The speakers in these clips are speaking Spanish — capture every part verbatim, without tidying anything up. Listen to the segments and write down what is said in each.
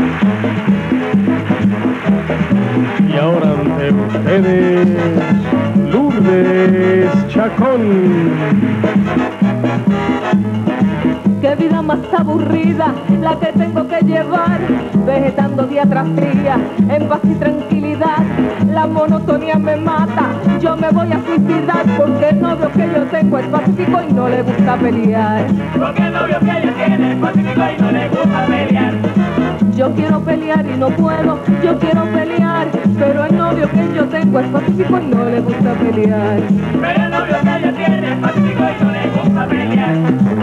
Y ahora ante ustedes, Lourdes Chacón. Qué vida más aburrida la que tengo que llevar, vegetando día tras día, en paz y tranquilidad. La monotonía me mata, yo me voy a suicidar, porque el novio que yo tengo es pacífico y no le gusta pelear. Porque el novio que ella tiene es pacífico y no le gusta pelear. Yo quiero pelear y no puedo, yo quiero pelear, pero el novio que yo tengo es pacífico y no le gusta pelear. Pero el novio que ella tiene es pacífico y no le gusta pelear.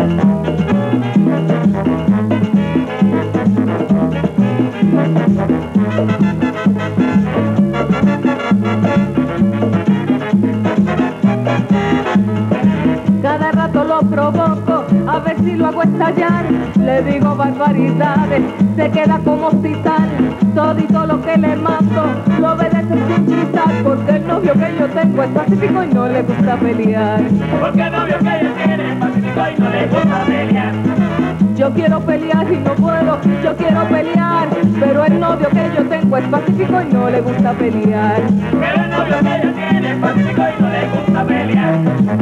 Cada rato lo provoco, a ver si lo hago estallar. Le digo barbaridades, se queda como titán. Todito lo que le mando, lo obedece sin chistar, porque el novio que yo tengo es pacífico y no le gusta pelear. Porque el novio que ella tiene es pacífico y no le gusta pelear. Yo quiero pelear y no puedo, yo quiero pelear, pero el novio que yo tengo es pacífico y no le gusta pelear. Pero el novio que ella tiene es pacífico y no le gusta pelear.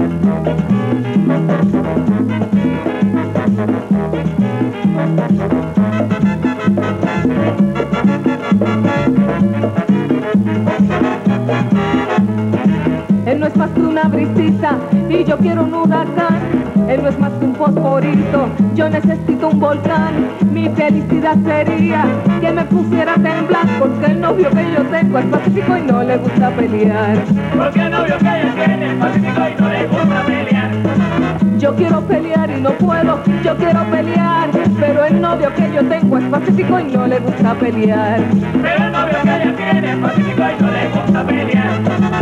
Él no es más que una brisita y yo quiero un huracán. Él no es más que un fosforito, yo necesito un volcán. Mi felicidad sería que me pusiera a temblar, porque el novio que yo tengo es pacífico y no le gusta pelear. Porque el novio que ella tiene es pacífico y no le gusta pelear. Yo quiero pelear y no puedo, yo quiero pelear, pero el novio que yo tengo es pacífico y no le gusta pelear. Pero el novio que ella tiene es pacífico y no le gusta pelear.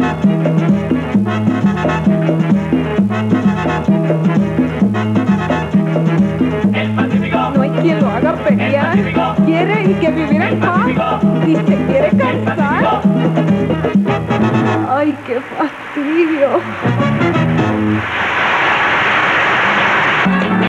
El Pacífico No hay quien lo haga pelear, quiere y que vivir en paz y se quiere cansar. Ay, qué fastidio.